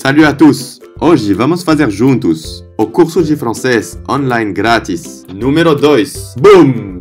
Salut a tous! Hoje vamos fazer juntos o curso de francês online grátis número 2. Boom!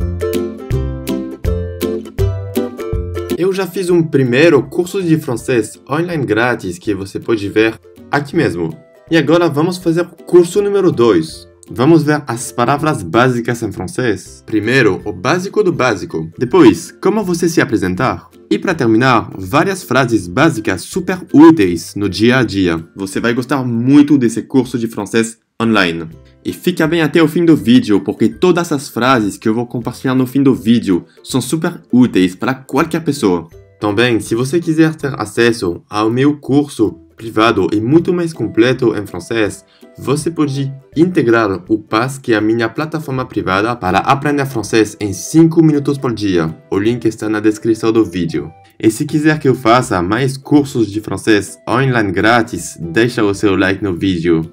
Eu já fiz um primeiro curso de francês online grátis que você pode ver aqui mesmo. E agora vamos fazer o curso número 2. Vamos ver as palavras básicas em francês. Primeiro, o básico do básico. Depois, como você se apresentar. E para terminar, várias frases básicas super úteis no dia a dia. Você vai gostar muito desse curso de francês online. E fica bem até o fim do vídeo, porque todas as frases que eu vou compartilhar no fim do vídeo são super úteis para qualquer pessoa. Também, se você quiser ter acesso ao meu curso privado e muito mais completo em francês, você pode integrar o PAS, que é a minha plataforma privada para aprender francês em 5 minutos por dia. O link está na descrição do vídeo. E se quiser que eu faça mais cursos de francês online grátis, deixa o seu like no vídeo.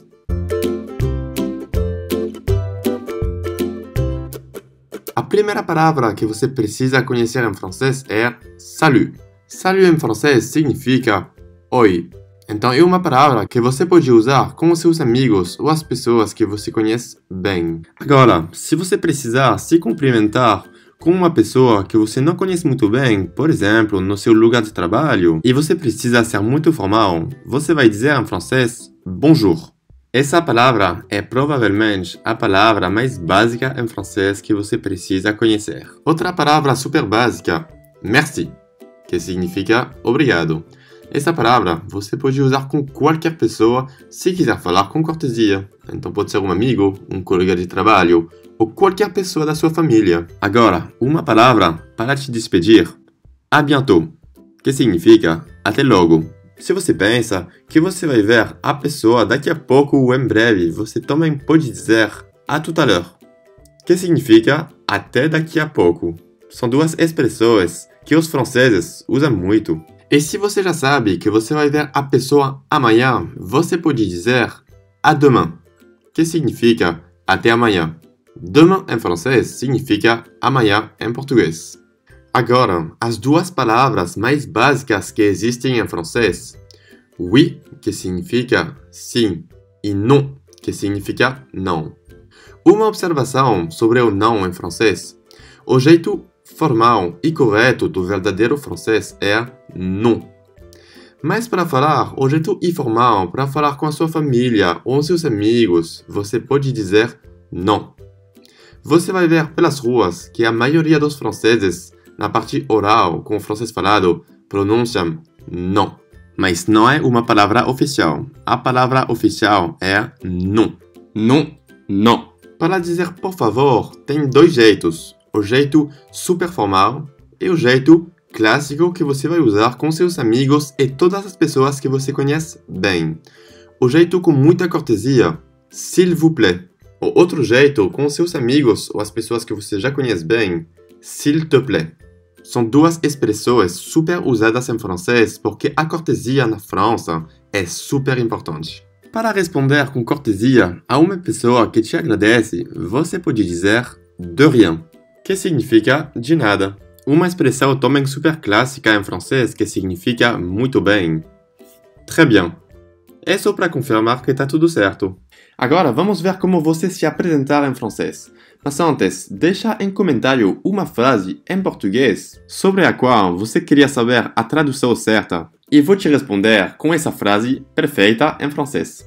A primeira palavra que você precisa conhecer em francês é salut. Salut em francês significa oi. Então é uma palavra que você pode usar com os seus amigos ou as pessoas que você conhece bem. Agora, se você precisar se cumprimentar com uma pessoa que você não conhece muito bem, por exemplo, no seu lugar de trabalho, e você precisa ser muito formal, você vai dizer em francês bonjour. Essa palavra é provavelmente a palavra mais básica em francês que você precisa conhecer. Outra palavra super básica, merci, que significa obrigado. Essa palavra você pode usar com qualquer pessoa se quiser falar com cortesia. Então pode ser um amigo, um colega de trabalho ou qualquer pessoa da sua família. Agora, uma palavra para te despedir. À bientôt, que significa até logo. Se você pensa que você vai ver a pessoa daqui a pouco ou em breve, você também pode dizer à tout à l'heure, que significa até daqui a pouco. São duas expressões que os franceses usam muito. E se você já sabe que você vai ver a pessoa amanhã, você pode dizer à demain, que significa até amanhã. Demain em francês significa amanhã em português. Agora, as duas palavras mais básicas que existem em francês. Oui, que significa sim, e non, que significa não. Uma observação sobre o não em francês. O jeito formal e correto do verdadeiro francês é non. Mas para falar o jeito informal, para falar com a sua família ou seus amigos, você pode dizer non. Você vai ver pelas ruas que a maioria dos franceses, na parte oral, com o francês falado, pronunciam non. Mas não é uma palavra oficial. A palavra oficial é non. Non, non. Para dizer por favor, tem dois jeitos. O jeito super formal e o jeito clássico que você vai usar com seus amigos e todas as pessoas que você conhece bem. O jeito com muita cortesia, s'il vous plaît. O outro jeito com seus amigos ou as pessoas que você já conhece bem, s'il te plaît. São duas expressões super usadas em francês porque a cortesia na França é super importante. Para responder com cortesia a uma pessoa que te agradece, você pode dizer de rien, que significa de nada. Uma expressão também super clássica em francês que significa muito bem. Très bien. É só para confirmar que está tudo certo. Agora vamos ver como você se apresentar em francês. Mas antes, deixa em comentário uma frase em português sobre a qual você queria saber a tradução certa e vou te responder com essa frase perfeita em francês.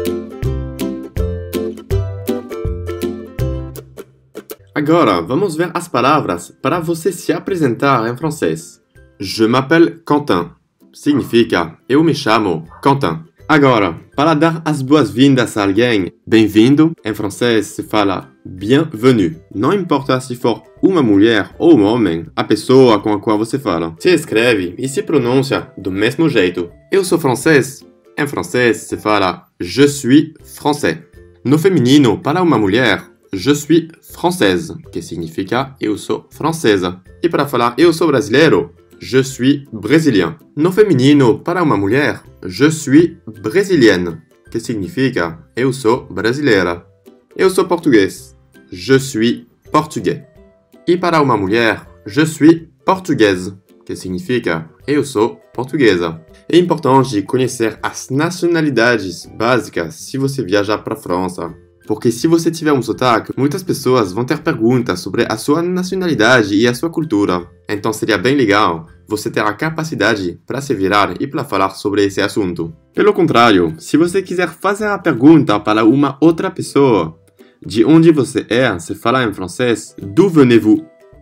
Agora, vamos ver as palavras para você se apresentar em francês. Je m'appelle Quentin. Significa eu me chamo Quentin. Agora, para dar as boas-vindas a alguém, bem-vindo, em francês se fala bienvenue. Não importa se for uma mulher ou um homem, a pessoa com a qual você fala. Se escreve e se pronuncia do mesmo jeito. Eu sou francês. Em francês se fala je suis français. No feminino, para uma mulher, je suis française, que significa eu sou francesa. E para falar eu sou brasileiro, je suis brésilien. No feminino, para uma mulher, je suis brésilienne, que significa eu sou brasileira. Eu sou português, je suis portugais. E para uma mulher, je suis portugaise, que significa eu sou portuguesa. É importante conhecer as nacionalidades básicas se você viajar para a França. Porque se você tiver um sotaque, muitas pessoas vão ter perguntas sobre a sua nacionalidade e a sua cultura. Então seria bem legal você ter a capacidade para se virar e para falar sobre esse assunto. Pelo contrário, se você quiser fazer a pergunta para uma outra pessoa, de onde você é, se fala em francês, d'où venez-vous?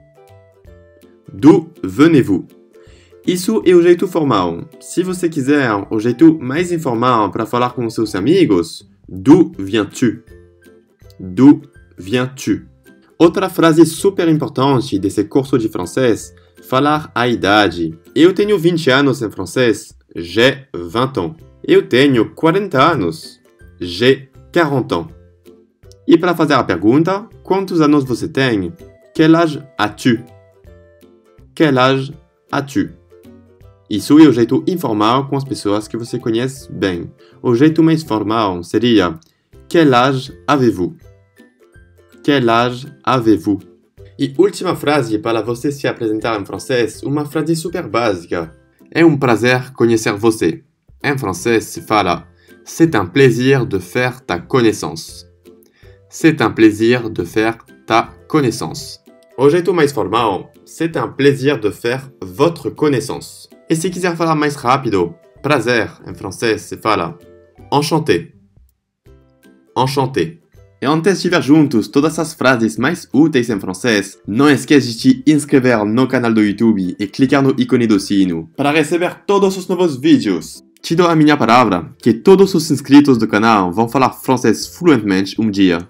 D'où venez-vous? Isso é o jeito formal. Se você quiser o jeito mais informal para falar com seus amigos, d'où viens-tu? D'où viens-tu? Outra frase super importante desse curso de francês, falar a idade. Eu tenho 20 anos em francês, j'ai 20 ans. Eu tenho 40 anos, j'ai 40 ans. E para fazer a pergunta, quantos anos você tem? Quel âge as-tu? Quel âge as-tu? Isso é o jeito informal com as pessoas que você conhece bem. O jeito mais formal seria quel âge avez-vous? Quel âge avez-vous? E última frase para você se apresentar em francês, uma frase super básica. É um prazer conhecer você. Em francês se fala c'est un plaisir de faire ta connaissance. C'est un plaisir de faire ta connaissance. O jeito mais formal, c'est un plaisir de faire votre connaissance. E se quiser falar mais rápido, prazer em francês se fala enchanté. Enchanté. E antes de ver juntos todas as frases mais úteis em francês, não esqueça de te inscrever no canal do YouTube e clicar no ícone do sino para receber todos os novos vídeos. Te dou a minha palavra que todos os inscritos do canal vão falar francês fluentemente um dia.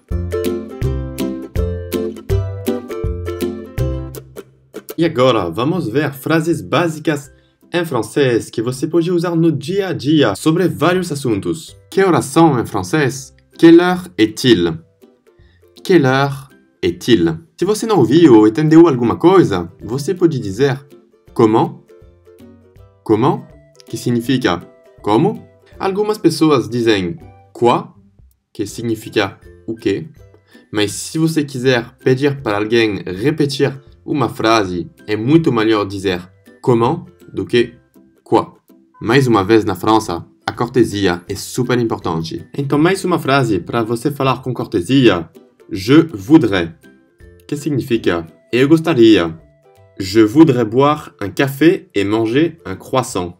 E agora, vamos ver frases básicas em francês que você pode usar no dia a dia sobre vários assuntos. Que horas são em francês? Quelle heure est-il? Quelle heure est-il? Se você não ouviu ou entendeu alguma coisa, você pode dizer comment? Comment? Que significa como? Algumas pessoas dizem quoi? Que significa o quê? Mas se você quiser pedir para alguém repetir uma frase, é muito melhor dizer comment do que quoi. Mais uma vez na França, a cortesia é super importante. Então, mais uma frase para você falar com cortesia. Je voudrais. Que significa eu gostaria. Je voudrais boire un café et manger un croissant.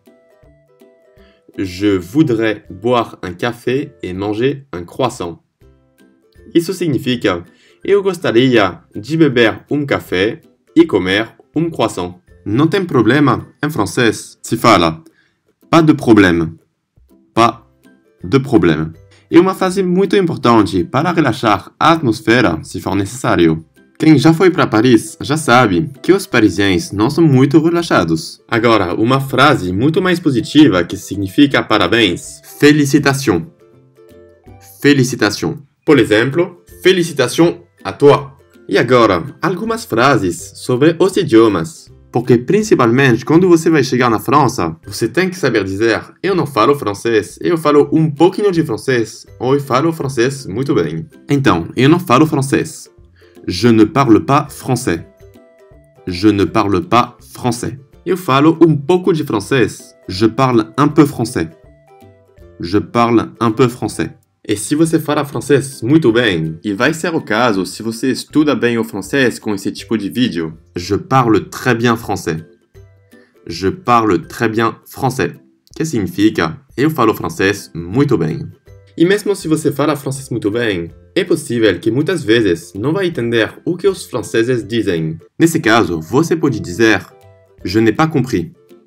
Je voudrais boire un café et manger un croissant. Isso significa eu gostaria de beber café e comer croissant. Não tem problema, em francês se fala pas de problème. Pas de problème. É uma frase muito importante para relaxar a atmosfera se for necessário. Quem já foi para Paris já sabe que os parisienses não são muito relaxados. Agora, uma frase muito mais positiva que significa parabéns. Félicitations. Félicitations. Por exemplo, félicitations à toi. E agora, algumas frases sobre os idiomas. Porque principalmente quando você vai chegar na França, você tem que saber dizer eu não falo francês, eu falo um pouquinho de francês, ou eu falo francês muito bem. Então, eu não falo francês. Je ne parle pas français. Je ne parle pas français. Eu falo um pouco de francês. Je parle un peu français. Je parle un peu français. E se você fala francês muito bem, e vai ser o caso se você estuda bem o francês com esse tipo de vídeo, je parle très bien français. Je parle très bien français. Que significa eu falo francês muito bem. E mesmo se você fala francês muito bem, é possível que muitas vezes não vai entender o que os franceses dizem. Nesse caso, você pode dizer je n'ai pas compris.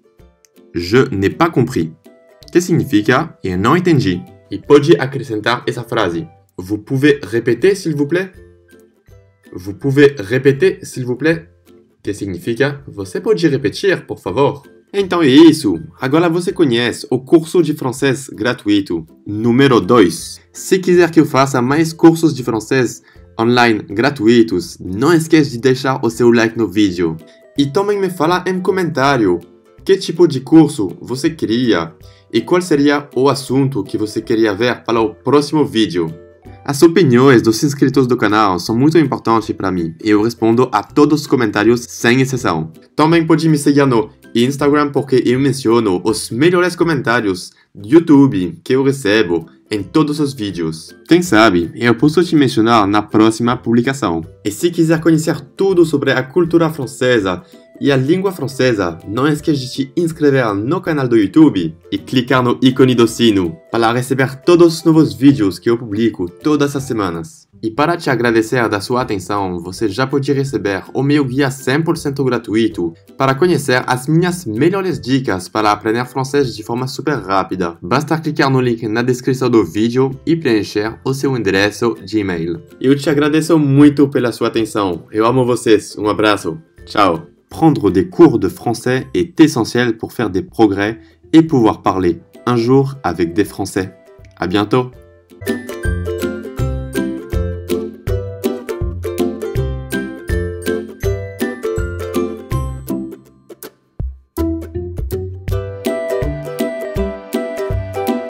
Je n'ai pas compris. Que significa eu não entendi. E pode acrescentar essa frase. Vous pouvez répéter, s'il vous plaît? Vous pouvez répéter, s'il vous plaît? Que significa você pode repetir, por favor? Então é isso. Agora você conhece o curso de francês gratuito número 2. Se quiser que eu faça mais cursos de francês online gratuitos, não esqueça de deixar o seu like no vídeo. E também me fala em comentário que tipo de curso você queria e qual seria o assunto que você queria ver para o próximo vídeo. As opiniões dos inscritos do canal são muito importantes para mim e eu respondo a todos os comentários sem exceção. Também pode me seguir no Instagram porque eu menciono os melhores comentários do YouTube que eu recebo em todos os vídeos. Quem sabe, eu posso te mencionar na próxima publicação. E se quiser conhecer tudo sobre a cultura francesa e a língua francesa, não esqueça de te inscrever no canal do YouTube e clicar no ícone do sino para receber todos os novos vídeos que eu publico todas as semanas. E para te agradecer da sua atenção, você já pode receber o meu guia 100% gratuito para conhecer as minhas melhores dicas para aprender francês de forma super rápida. Basta clicar no link na descrição do vídeo e preencher o seu endereço de e-mail. Eu te agradeço muito pela sua atenção. Eu amo vocês. Um abraço. Tchau. Prendre des cours de français est essentiel pour faire des progrès et pouvoir parler un jour avec des Français. À bientôt!